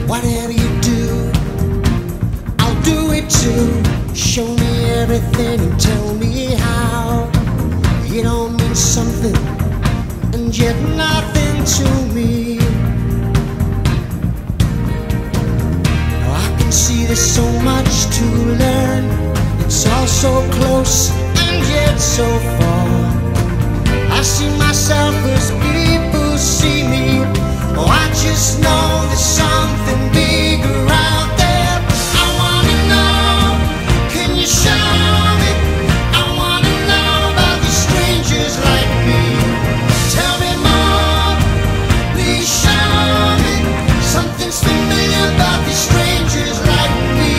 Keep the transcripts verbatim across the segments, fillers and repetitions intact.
Whatever you do, I'll do it too. Show me everything and tell me how. You don't mean something and yet nothing to me. Oh, I can see there's so much to learn. It's all so close and yet so far. I see myself as people see me. Oh, I just know there's something bigger out there. I wanna know, can you show me? I wanna know about these strangers like me. Tell me more, please show me. Something's familiar about these strangers like me.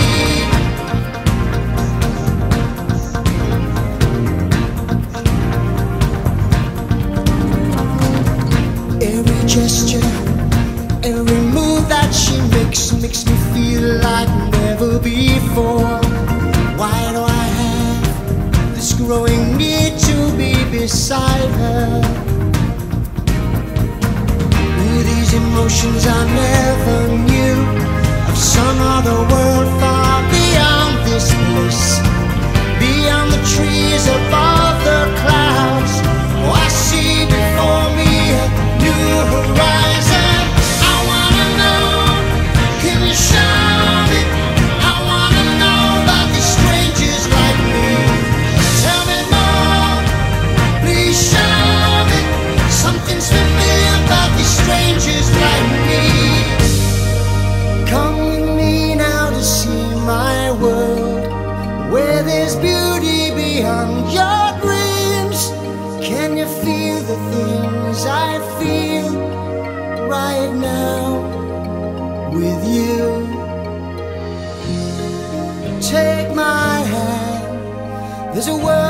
Every gesture, every move that she makes makes me feel like never before. Why do I have this growing need to be beside her? Ooh, these emotions I never knew, of some other world far beyond this bliss, beyond the trees, above the clouds. Oh, I see before me a new horizon. I wanna know, can you show me? I wanna know about these strangers like me. Tell me more, please show me. Something's familiar about these strangers like me. Come with me now to see my world, where there's beauty beyond your dreams. Can you feel the things I feel right now with you? Take my hand, there's a world